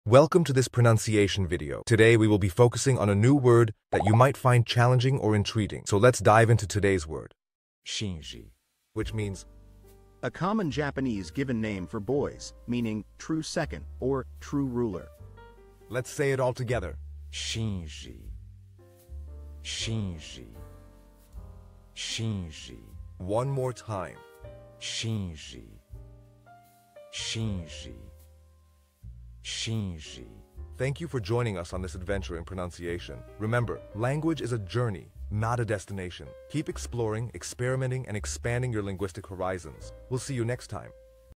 Welcome to this pronunciation video. Today we will be focusing on a new word that you might find challenging or intriguing. So let's dive into today's word, Shinji. which means A common Japanese given name for boys, meaning true second or true ruler. let's say it all together. Shinji. Shinji. Shinji. One more time. Shinji. Shinji. Shinji. Thank you for joining us on this adventure in pronunciation. Remember, language is a journey, not a destination. Keep exploring, experimenting, and expanding your linguistic horizons. We'll see you next time.